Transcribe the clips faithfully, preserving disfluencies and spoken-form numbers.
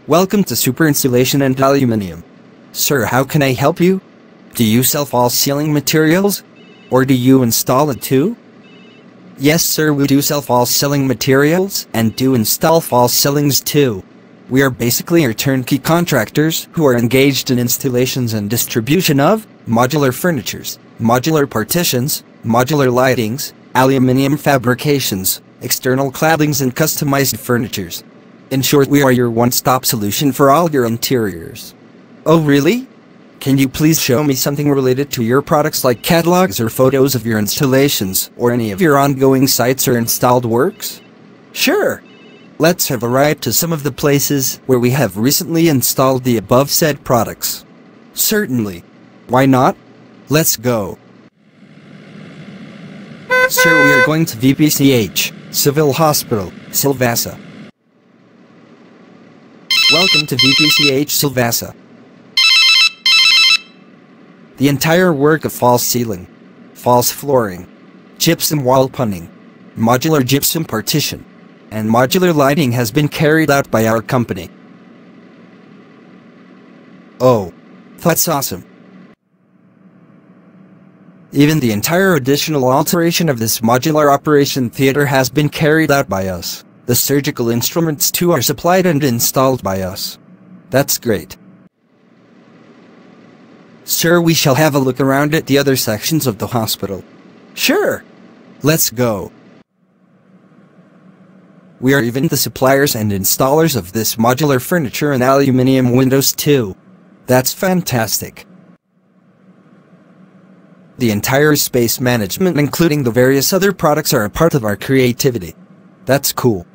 Welcome to Super Insulation and Aluminium. Sir, how can I help you? Do you sell false ceiling materials? Or do you install it too? Yes sir, we do sell false ceiling materials and do install false ceilings too. We are basically your turnkey contractors who are engaged in installations and distribution of modular furnitures, modular partitions, modular lightings, aluminium fabrications, external claddings and customized furnitures. In short, we are your one-stop solution for all your interiors. Oh really? Can you please show me something related to your products like catalogs or photos of your installations or any of your ongoing sites or installed works? Sure! Let's have a ride to some of the places where we have recently installed the above said products. Certainly. Why not? Let's go. Sir, we are going to V P C H, Civil Hospital, Silvassa. Welcome to V P C H Silvassa. The entire work of false ceiling, false flooring, gypsum wall punning, modular gypsum partition, and modular lighting has been carried out by our company. Oh, that's awesome. Even the entire additional alteration of this modular operation theater has been carried out by us. The surgical instruments too are supplied and installed by us. That's great. Sir, we shall have a look around at the other sections of the hospital. Sure. Let's go. We are even the suppliers and installers of this modular furniture and aluminium windows too. That's fantastic. The entire space management, including the various other products, are a part of our creativity. That's cool.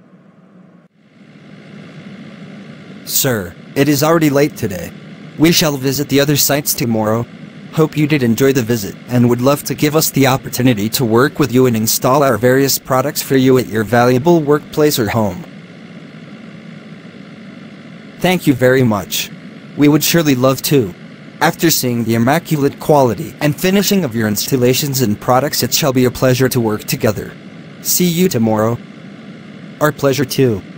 Sir, it is already late today. We shall visit the other sites tomorrow. Hope you did enjoy the visit and would love to give us the opportunity to work with you and install our various products for you at your valuable workplace or home. Thank you very much. We would surely love to. After seeing the immaculate quality and finishing of your installations and products, it shall be a pleasure to work together. See you tomorrow. Our pleasure too.